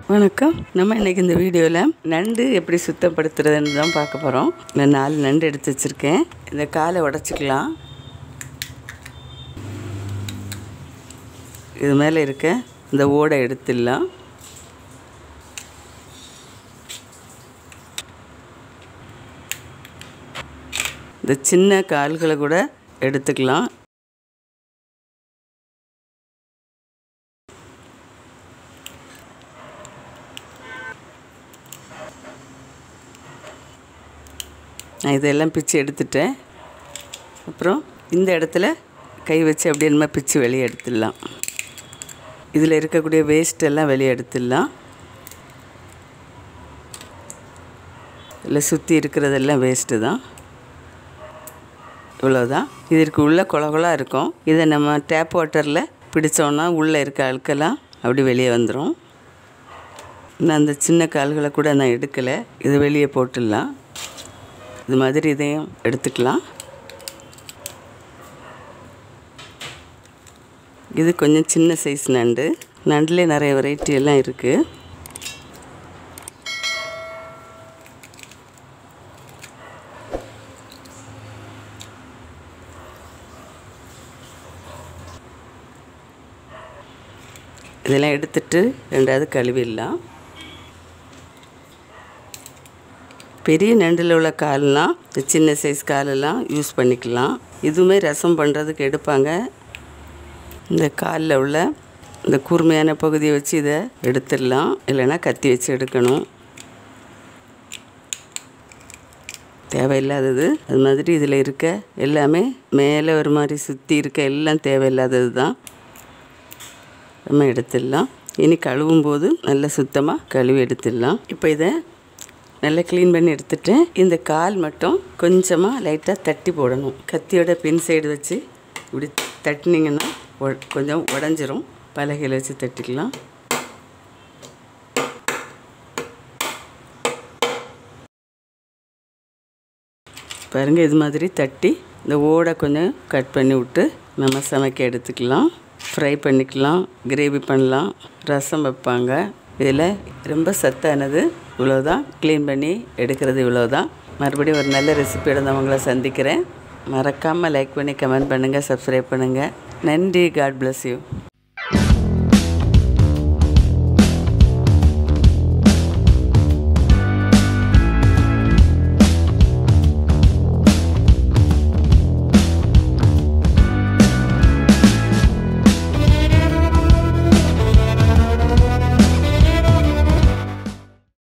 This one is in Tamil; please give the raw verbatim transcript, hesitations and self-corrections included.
வணக்கம். நம்ம இன்றைக்கி இந்த வீடியோவில் நண்டு எப்படி சுத்தப்படுத்துறதுன்னு தான் பார்க்க போகிறோம். நான் நாலு நண்டு எடுத்து வச்சுருக்கேன். இந்த காலை உடச்சிக்கலாம். இது மேலே இருக்க இந்த ஓடை எடுத்துடலாம். இந்த சின்ன கால்களை கூட எடுத்துக்கலாம். நான் இதெல்லாம் பிச்சு எடுத்துட்டேன். அப்புறம் இந்த இடத்துல கை வச்சு அப்படியே நம்ம பிச்சு வெளியே எடுத்துடலாம். இதில் இருக்கக்கூடிய வேஸ்ட்டெல்லாம் வெளியே எடுத்துடலாம். இதில் சுற்றி இருக்கிறதெல்லாம் வேஸ்ட்டு தான். இவ்வளோதான். இதற்கு உள்ளே குளகுலாக இருக்கும். இதை நம்ம டேப் வாட்டரில் பிடிச்சோன்னா உள்ளே இருக்க அழுக்கெல்லாம் அப்படி வெளியே வந்துடும். நான் அந்த சின்ன கால்களை கூட நான் எடுக்கலை. இதை வெளியே போட்டுடலாம். இது மாதிரி இதையும் எடுத்துக்கலாம். இது கொஞ்சம் சின்ன சைஸ் நண்டு. நண்டுலேயே நிறைய வெரைட்டி எல்லாம் இருக்குது. இதெல்லாம் எடுத்துட்டு ரெண்டாவது கழுவிடலாம். பெரிய நண்டில் உள்ள கால்லாம் சின்ன சைஸ் காலெல்லாம் யூஸ் பண்ணிக்கலாம். இதுவுமே ரசம் பண்ணுறதுக்கு எடுப்பாங்க. இந்த காலில் உள்ள இந்த கூர்மையான பகுதியை வச்சு இதை எடுத்துடலாம். இல்லைன்னா கத்தி வச்சு எடுக்கணும். தேவையில்லாதது அது மாதிரி இதில் இருக்க எல்லாமே மேலே ஒரு மாதிரி சுற்றி இருக்க எல்லாம் தேவையில்லாதது தான். நம்ம எடுத்துடலாம். இனி கழுவும் போது நல்லா சுத்தமாக கழுவி எடுத்துடலாம். இப்போ இதை நல்லா க்ளீன் பண்ணி எடுத்துட்டேன். இந்த கால் மட்டும் கொஞ்சமாக லைட்டாக தட்டி போடணும். கத்தியோட பின் சைடு வச்சு இப்படி தட்டினீங்கன்னா கொஞ்சம் உடஞ்சிரும். பலகையில் வச்சு தட்டிக்கலாம். பாருங்கள், இது மாதிரி தட்டி இந்த ஓடை கொஞ்சம் கட் பண்ணி விட்டு நம்ம சமைக்க எடுத்துக்கலாம். ஃப்ரை பண்ணிக்கலாம், கிரேவி பண்ணலாம், ரசம் வைப்பாங்க. இதில் ரொம்ப சத்தானது இவ்வளோதான். க்ளீன் பண்ணி எடுக்கிறது இவ்வளோதான். மறுபடியும் ஒரு நல்ல ரெசிபியோட நான் உங்களை சந்திக்கிறேன். மறக்காமல் லைக் பண்ணி கமெண்ட் பண்ணுங்கள், சப்ஸ்கிரைப் பண்ணுங்கள். நன்றி. God bless you.